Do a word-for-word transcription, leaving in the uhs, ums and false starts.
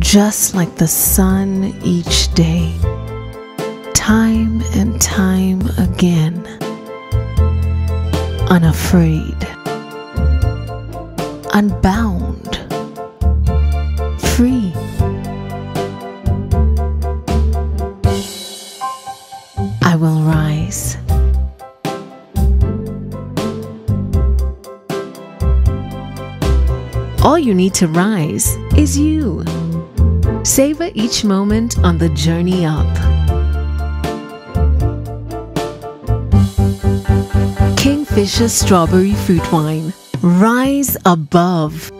just like the sun each day, time and time again, unafraid, unbound, free. I will rise. All you need to rise is you. Savor each moment on the journey up. Kingfisher Strawberry Fruit Wine. Rise above.